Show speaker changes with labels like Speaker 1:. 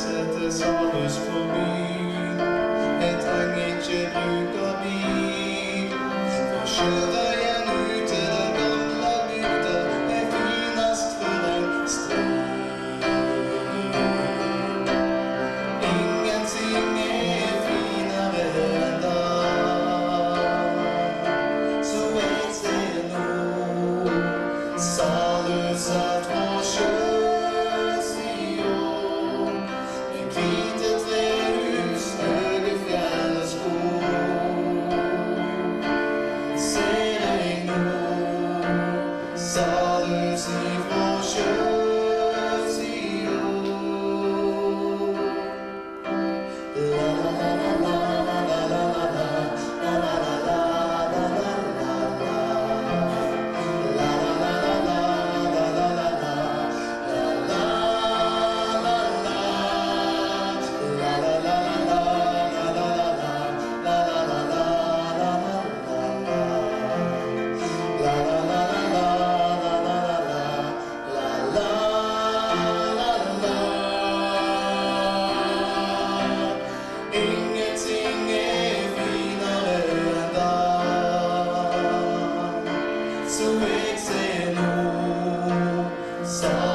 Speaker 1: setter Salus på byen. Jeg trenger ikke bruke bil. For kjører jeg ut til den gamle bygda, er finest for en strid. Ingenting er finere enn det. Så jeg ser nå Salus er fra sjøsiden. Med hvite trehus, høye fjell og skog. Ser jeg nå Salus ifra sjøsiden. La la la la la la la la la la la la la Ingenting er finere enn det. Så jeg ser nå